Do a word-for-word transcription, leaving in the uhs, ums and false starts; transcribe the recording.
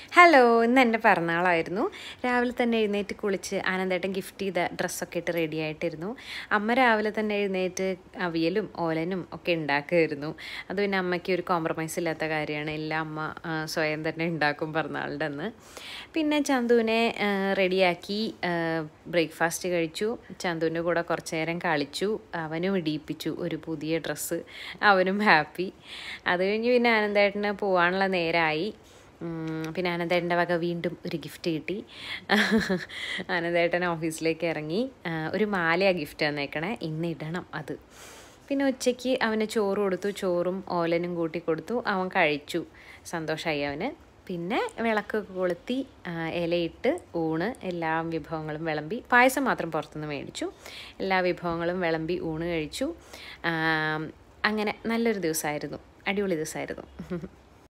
Hello, ഇന്ന് എൻ്റെ പിറന്നാളായിരുന്നു. രാവിലെ തന്നെ എഴുന്നേറ്റ് കുളിച്ച് ആനന്ദേട്ടൻ ഗിഫ്റ്റ് ചെയ്ത ഡ്രസ്സൊക്കെ ഇട്ട് റെഡി ആയിട്ടിരുന്നു. അമ്മ രാവിലെ തന്നെ എഴുന്നേറ്റ് അവിയലും ഓലനും ഒക്കെ ഉണ്ടാക്കുമായിരുന്നു. അത് പിന്നെ അമ്മയ്ക്ക് ഒരു കോംപ്രമൈസ് ഇല്ലാത്ത കാര്യമാണ്. എല്ലാം അമ്മ സ്വയം തന്നെ ഉണ്ടാക്കും പിറന്നാളുടെ അന്ന്. പിന്നെ ചന്തുവിനെ റെഡിയാക്കി ബ്രേക്ക്ഫാസ്റ്റ് കഴിച്ചു. ചന്തുവിൻ്റെ കൂടെ കുറച്ച് നേരം കളിച്ചു. അവനും ഇടിയിപ്പിച്ചു ഒരു പുതിയ ഡ്രസ്സ്. അവനും ഹാപ്പി. അത് കഴിഞ്ഞ് പിന്നെ ആനന്ദേട്ടന് പോകാനുള്ള നേരമായി. പിന്നെ ആനന്ദേട്ടൻ്റെ വക വീണ്ടും ഒരു ഗിഫ്റ്റ് കിട്ടി. ആനന്ദേട്ടൻ ഓഫീസിലേക്ക് ഇറങ്ങി. ഒരു മാലയാണ് ഗിഫ്റ്റ് തന്നേക്കണേ, ഇന്ന് ഇടണം അത്. പിന്നെ ഉച്ചയ്ക്ക് അവന് ചോറ് കൊടുത്തു. ചോറും ഓലനും കൂട്ടി കൊടുത്തു. അവൻ കഴിച്ചു. സന്തോഷമായി അവന്. പിന്നെ വിളക്കൊക്കെ കൊളുത്തി ഇലയിട്ട് ഊണ് എല്ലാ വിഭവങ്ങളും വിളമ്പി. പായസം മാത്രം പുറത്തുനിന്ന് മേടിച്ചു. എല്ലാ വിഭവങ്ങളും വിളമ്പി ഊണ് കഴിച്ചു. അങ്ങനെ നല്ലൊരു ദിവസമായിരുന്നു. അടിപൊളി ദിവസമായിരുന്നു.